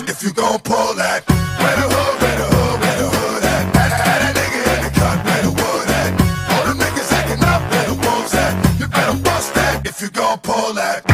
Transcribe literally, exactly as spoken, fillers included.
if you gon' pull that. Where the hood, where the hood, where the hood at? Had had that nigga in the cut, where the wood at? All them niggas acting up, where the wolves at? You better bust that if you gon' pull that.